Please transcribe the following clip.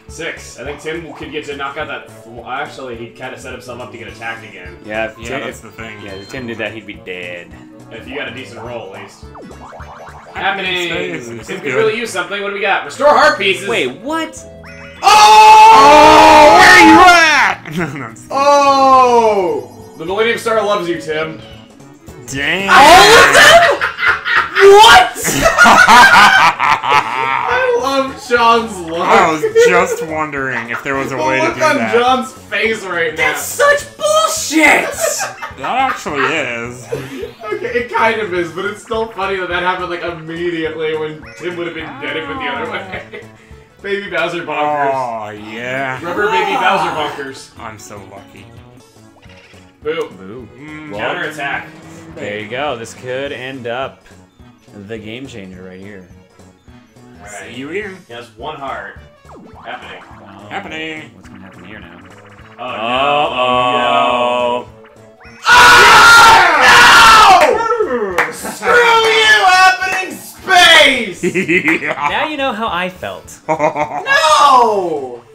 6. I think Tim could get to knock out that. Actually, he kind of set himself up to get attacked again. Yeah, that's the thing. Yeah, if Tim did that, he'd be dead. If you got a decent roll, at least. Happening! Tim could good. really use something. What do we got? Restore heart pieces! Wait, what? Oh! Where are you at? Oh! The Millennium Star loves you, Tim. Damn. All of them? What? I love John's look. I was just wondering if there was a way to do look on that. John's face right now. That's such bullshit! That actually is. Okay, it kind of is, but it's still funny that happened like immediately when Tim would have been dead if it went the other way. Baby Bowser bonkers. Oh, yeah. Rubber baby Bowser bonkers. I'm so lucky. Boo. Boo. Counter attack. There you go. This could end up the game changer right here. Alright. See you here. He has 1 heart. Happening. Oh, Happening. What's gonna happen here now? Oh, Oh. no! Screw you, happening space! Now you know how I felt. No!